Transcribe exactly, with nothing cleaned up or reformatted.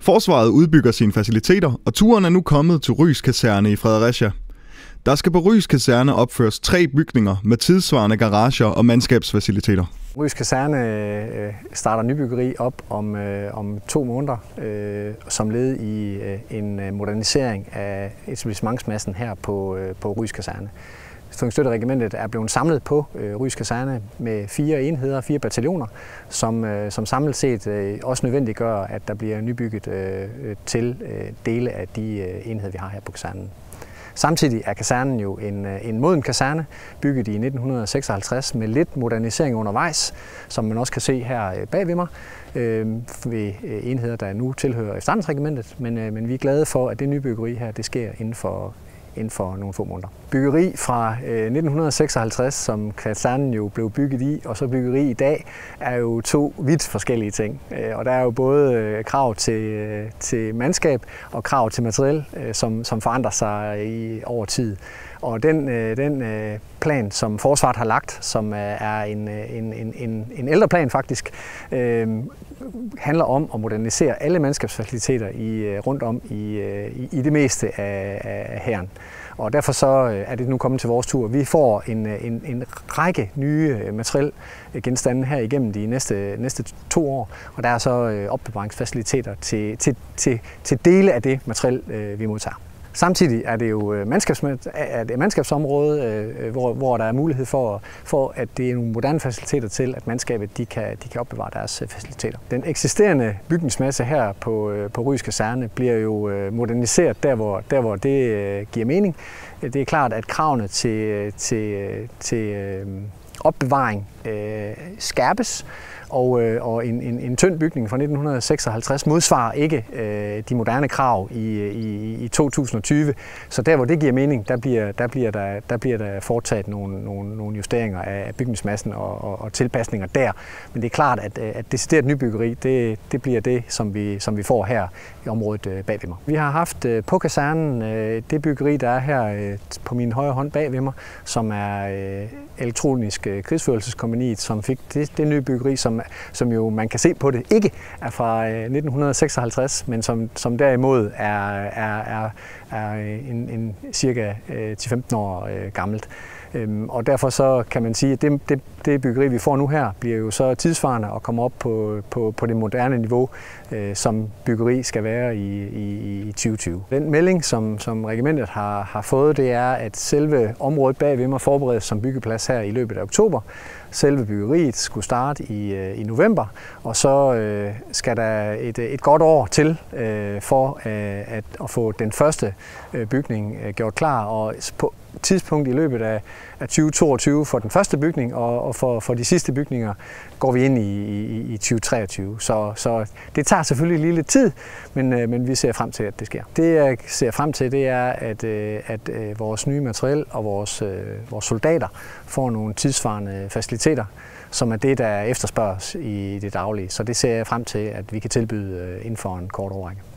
Forsvaret udbygger sine faciliteter, og turen er nu kommet til Rys Kaserne i Fredericia. Der skal på Rys Kaserne opføres tre bygninger med tidssvarende garager og mandskabsfaciliteter. Rys Kaserne starter nybyggeri op om, om to måneder, øh, som led i en modernisering af etablissementsmassen her på, på Rys Kaserne. Støtteregimentet er blevet samlet på øh, Rys Kaserne med fire enheder, fire bataljoner, som, øh, som samlet set øh, også nødvendiggør, at der bliver nybygget øh, til øh, dele af de øh, enheder, vi har her på kasernen. Samtidig er kasernen jo en, en moden kaserne, bygget i nitten seksoghalvtreds med lidt modernisering undervejs, som man også kan se her bag ved mig, øh, ved enheder, der nu tilhører efterretningsregimentet, men, øh, men vi er glade for, at det nybyggeri her, det sker inden for inden for nogle få måneder. Byggeri fra øh, nitten seksoghalvtreds, som kasernen jo blev bygget i, og så byggeri i dag, er jo to vidt forskellige ting. Øh, og der er jo både øh, krav til, øh, til mandskab og krav til materiel, øh, som, som forandrer sig i, over tid. Og den, øh, den øh, plan, som Forsvaret har lagt, som er en, en, en, en ældre plan faktisk, øh, handler om at modernisere alle mandskabsfaciliteter i, rundt om i, i, i det meste af, af hæren. Og derfor så er det nu kommet til vores tur. Vi får en, en, en række nye materielgenstande her igennem de næste, næste to år, og der er så opbevaringsfaciliteter til, til, til, til dele af det materiel, vi modtager. Samtidig er det jo mandskabs, et mandskabsområde, hvor, hvor der er mulighed for, for, at det er nogle moderne faciliteter til, at mandskabet de kan, de kan opbevare deres faciliteter. Den eksisterende bygningsmasse her på, på Rys Kaserne bliver jo moderniseret der, hvor, der, hvor det giver mening. Det er klart, at kravene til, til, til opbevaring øh, skærpes, og, øh, og en, en, en tynd bygning fra nitten seksoghalvtreds modsvarer ikke øh, de moderne krav i, i, i to tusind og tyve. Så der, hvor det giver mening, der bliver der, bliver der, der, bliver der foretaget nogle, nogle, nogle justeringer af bygningsmassen og, og, og tilpasninger der. Men det er klart, at, at decideret nybyggeri, det, det bliver det, som vi, som vi får her i området bag ved mig. Vi har haft på kasernen det byggeri, der er her på min højre hånd bag ved mig, som er elektronisk krigsførelseskompagniet, som fik det, det nye byggeri, som, som jo man kan se på det ikke er fra nitten seksoghalvtreds, men som, som derimod er, er, er, er en, en cirka ti til femten år gammelt. Og derfor så kan man sige, at det, det, det byggeri, vi får nu her, bliver jo så tidsvarende og kommer op på, på, på det moderne niveau, øh, som byggeri skal være i, i, i tyve tyve. Den melding, som, som regimentet har, har fået, det er, at selve området bag ved mig forberedes som byggeplads her i løbet af oktober. Selve byggeriet skulle starte i, i november, og så øh, skal der et, et godt år til øh, for øh, at, at få den første øh, bygning øh, gjort klar. Og på tidspunkt i løbet af, af tyve toogtyve for den første bygning, og, og for, for de sidste bygninger går vi ind i, i, i tyve treogtyve. Så, så det tager selvfølgelig lige lidt tid, men, øh, men vi ser frem til, at det sker. Det jeg ser frem til, det er, at, øh, at øh, vores nye materiel og vores, øh, vores soldater får nogle tidsvarende faciliteter, som er det, der efterspørges i det daglige. Så det ser jeg frem til, at vi kan tilbyde inden for en kort årrække.